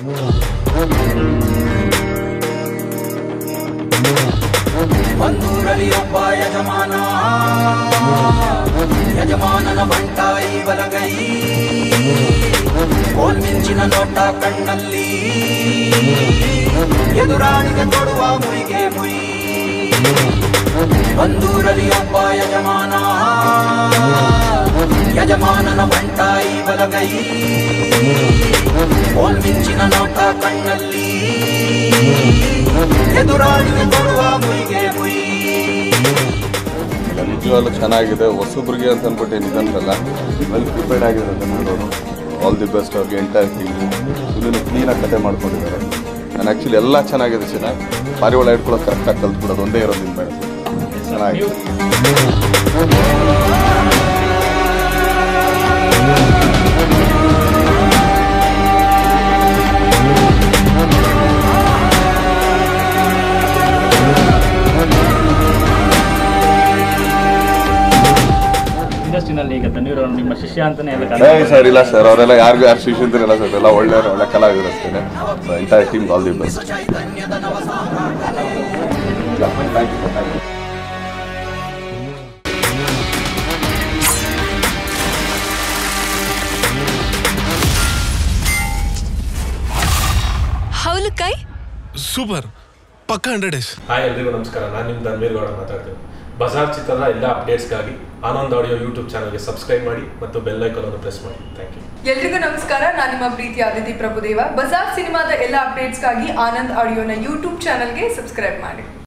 ಬಂದೂರಲ್ಲಿ ಒಬ್ಬ ಯಜಮಾನ, ಯಜಮಾನನ ಬಂಟಾಯಿ ಬಲಗೈ, ಕೋಲ್ಮಿಂಚಿನ ನೋಟ ಕಣ್ಣಲ್ಲಿ, ಎದುರಾಳಿಗೆ ಕೊಡುವ ಮುಯಿಗೆ ಮುಯಿ. ಬಂದೂರಲ್ಲಿ ಒಬ್ಬ ಯಜಮಾನ, ಯಜಮಾನನ ಬಂಟಾಯಿ ಬಲಗೈ, ಕೋಲ್ಮಿಂಚಿನ ನೋಟ ಕಣ್ಣಲ್ಲಿ, ಎದುರಾಳಿಗೆ ಕೊಡುವ ಮುಯಿಗೆ ಮುಯಿ. ನಿಜವಾಗ್ಲೂ ಚೆನ್ನಾಗಿದೆ. ಹೊಸಬ್ರಿಗೆ ಅಂತ ಅಂದ್ಬಿಟ್ಟು ಏನಿದಲ್ಲ, ವೆಲ್ ಪ್ರಿಪೇರ್ಡ್ ಆಗಿದ್ದಾರೆ ಬೆಂಗಳೂರು. ಆಲ್ ದಿ ಬೆಸ್ಟ್ ಅವ್ರಿಗೆ ಎಂಟೈರ್ ಟೀಮು. ಸುಮ್ಮನೆ ಕ್ಲೀನಾಗಿ ಕತೆ ಮಾಡ್ಕೊಂಡಿದ್ದಾರೆ. ನಾನು ಆ್ಯಕ್ಚುಲಿ ಎಲ್ಲ ಚೆನ್ನಾಗಿದೆ, ಚೆನ್ನಾಗಿ ಪಾರಿವಾಳ ಹಿಡ್ಕೊಳ್ಳೋದು ಕರೆಕ್ಟಾಗಿ ಕಲ್ತ್ಬಿಡೋದು ಒಂದೇ ಇರೋದು ನಿಮ್ಮ ಬೇಡ ಚೆನ್ನಾಗಿದೆ. ಇಂಡಸ್ಟ್ರಿನಲ್ಲಿ ಈಗ ತನ್ವೀರ್ ನಿಮ್ಮ ಶಿಷ್ಯ ಅಂತಾನೆ ಎಲ್ಲ ಸರ್ ಇಲ್ಲ ಸರ್, ಅವರೆಲ್ಲ ಯಾರಿಗೂ ಯಾರು ಶಿಷ್ಯ ಅಂತಿರಲ್ಲ ಸರ್, ಎಲ್ಲ ಒಳ್ಳೆ ಕಲಾವಿದರು ಅಷ್ಟೇ. So entire team all the best. ಹೌಲಕಾಯಿ ಸೂಪರ್ ಪಕ್ಕ 100 ಡೇಸ್. ಹಾಯ್ ಎಲ್ರಿಗೂ ನಮಸ್ಕಾರ, ನಾನು ನಿಮ್ಮ ತನ್ವೀರ್ ಗೌಡ ಮಾತಾಡ್ತೀನಿ. ಬಜಾರ್ ಚಿತ್ರದ ಎಲ್ಲ ಅಪ್ಡೇಟ್ಸ್ಗಾಗಿ ಆನಂದ್ ಆಡಿಯೋ ಯೂಟ್ಯೂಬ್ ಚಾನಲ್ಗೆ ಸಬ್ಸ್ಕ್ರೈಬ್ ಮಾಡಿ ಮತ್ತು ಬೆಲ್ ಐಕಾನ್ ಅನ್ನು ಪ್ರೆಸ್ ಮಾಡಿ. Thank you. ಎಲ್ರಿಗೂ ನಮಸ್ಕಾರ, ನಾನು ನಿಮ್ಮ ಪ್ರೀತಿಯ ಅದಿತಿ ಪ್ರಭುದೇವ. ಬಜಾರ್ ಸಿನಿಮಾದ ಎಲ್ಲ ಅಪ್ಡೇಟ್ಸ್ಗಾಗಿ ಆನಂದ್ ಆಡಿಯೋನ ಯೂಟ್ಯೂಬ್ ಚಾನಲ್ಗೆ ಸಬ್ಸ್ಕ್ರೈಬ್ ಮಾಡಿ.